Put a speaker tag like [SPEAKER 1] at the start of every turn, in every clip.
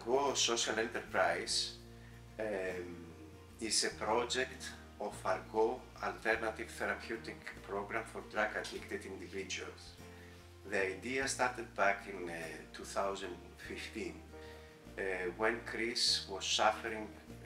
[SPEAKER 1] Argo Social Enterprise is a project of Argo Alternative Therapeutic Program for drug-addicted individuals. The idea started back in 2015 when Greece was suffering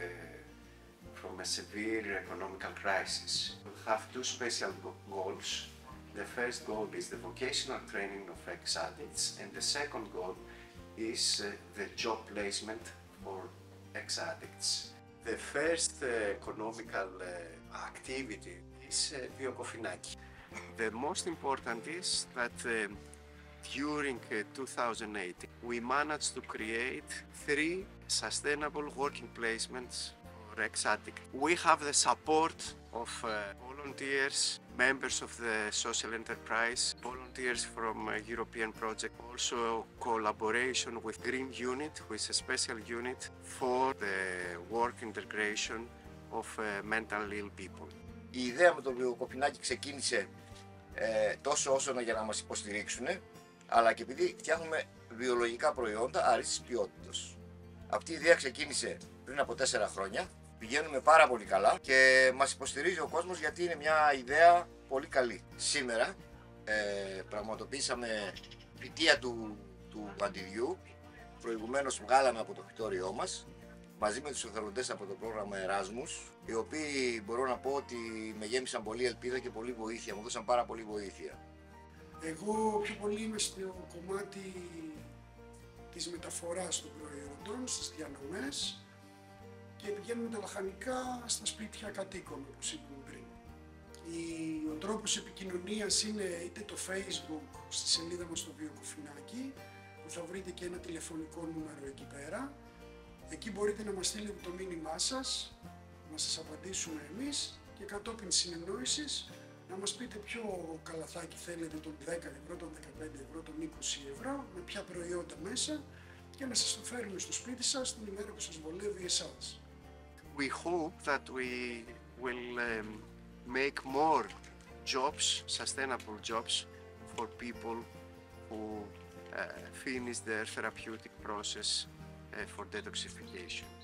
[SPEAKER 1] from a severe economical crisis. We have two special goals. The first goal is the vocational training of ex-addicts, and the second goal is the job placement for ex-addicts. The first economical activity is Biokoffinaki. The most important is that during 2018 we managed to create 3 sustainable working placements for ex-addicts. We have the support of volunteers, members of the social enterprise, volunteers from European project, also collaboration with Green Unit, who is a special unit for the work integration of mentally ill people.
[SPEAKER 2] Η ιδέα με το βιοκοφινάκι ξεκίνησε τόσο όσο για να μας υποστηρίξουν, αλλά και επειδή φτιάχνουμε βιολογικά προϊόντα αρίστης ποιότητας. Αυτή η ιδέα ξεκίνησε πριν από 4 χρόνια. Πηγαίνουμε πάρα πολύ καλά και μας υποστηρίζει ο κόσμος γιατί είναι μια ιδέα πολύ καλή. Σήμερα πραγματοποιήσαμε πιτεία του βαντιδιού. Προηγουμένως βγάλαμε από το φυτόριό μας μαζί με τους εθελοντές από το πρόγραμμα Εράσμους, οι οποίοι μπορώ να πω ότι με γέμισαν πολύ ελπίδα και πολύ βοήθεια, μου δώσαν πάρα πολύ βοήθεια.
[SPEAKER 3] Εγώ πιο πολύ είμαι στο κομμάτι της μεταφοράς των προϊόντων, στις διανομές, και πηγαίνουμε τα λαχανικά στα σπίτια κατοίκων, όπως είπαμε πριν. Ο τρόπος επικοινωνίας είναι είτε το Facebook, στη σελίδα μας στο Βιοκοφινάκι, που θα βρείτε και ένα τηλεφωνικό νούμερο εκεί πέρα. Εκεί μπορείτε να μας στείλετε το μήνυμά σας, να σας απαντήσουμε εμείς και κατόπιν συνεννόησης να μας πείτε ποιο καλαθάκι θέλετε, τον 10 ευρώ, τον 15 ευρώ, τον 20 ευρώ, με ποια προϊόντα μέσα, και να σας το φέρουμε στο σπίτι σας την ημέρα που σας βολεύει εσάς.
[SPEAKER 1] We hope that we will make more jobs, sustainable jobs, for people who finish their therapeutic process for detoxification.